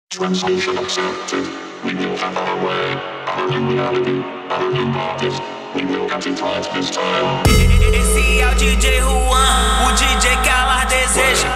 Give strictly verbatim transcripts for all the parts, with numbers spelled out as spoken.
Translation accepted. We will have our way, our new reality, our new artist. We will get it right this time. Esse é o D J Juan, o D J que ela deseja.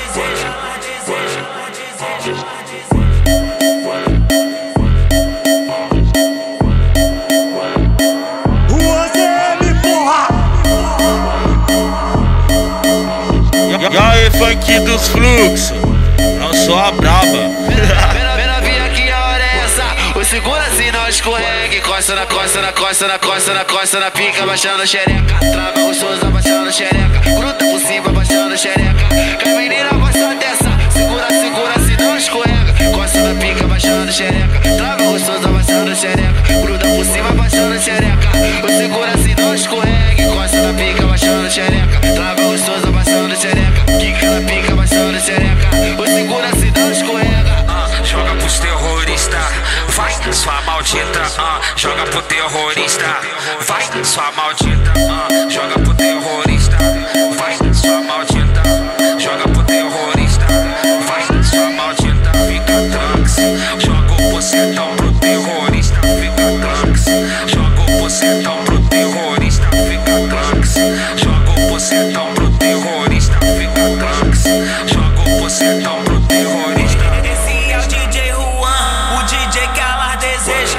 E aí, funk dos fluxos, não sou a braba. Pena vinha que a hora é essa. O segura se não escorrega. Costa na costa, na costa, na costa, na costa, na pica, baixando a xereca. Trava gostoso, abaixando a xereca. Gruda por cima, baixando a xereca. Que a menina gosta dessa. Segura, segura se não escorrega. Costa na pica, baixando a xereca. Trava gostoso, abaixando a xereca. Gruda por cima, baixando a xereca. O segura se não escorrega. Costa na pica, baixando a xereca. Trava gostoso, abaixando a xereca. Quica na pica, baixando a xereca. O segura se não escorrega. Uh, joga pros terroristas, vai, sua maldita. Uh, joga pro terrorista, vai, sua maldita. Uh, joga pro terrorista, vai, sua maldita. Joga pro terrorista, vai, sua maldita. Fica tranks, joga o bocetão pro terrorista. Fica tranks, joga o bocetão pro terrorista. Fica tranks, joga o bocetão pro terrorista. Fica tranks, joga o bocetão pro terrorista. Esse é o D J Juan, o D J que ela deseja.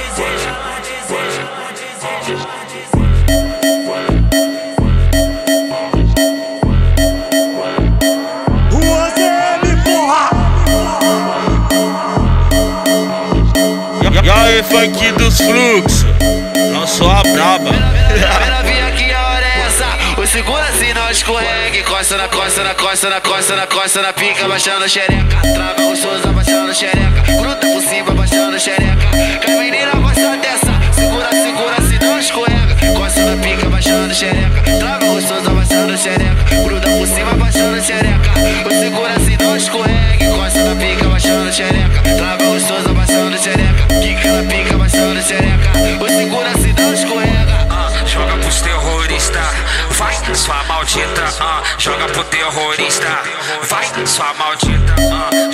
E aí, funk dos fluxos, não sou a braba. Pena vinha que a hora é essa. O segura se não escorrega. Costa na costa, na costa, na costa, na costa, na pica, baixando a xereca. Trava gostoso, abaixando a xereca. Gruda por cima, baixando a xereca. Que a menina gosta dessa. Segura, segura se não escorrega. Costa na pica, baixando a xereca. Trava gostoso, abaixando a xereca. Gruda por cima, baixando a xereca. O segura se não escorrega. Costa na pica, baixando a xereca. Trava gostoso, abaixando a xereca. Quica na pica, baixando a xereca. O segura se não escorrega. Uh, joga pros terroristas, vai, sua maldita. Uh, joga pro terrorista, vai, sua maldita. Uh,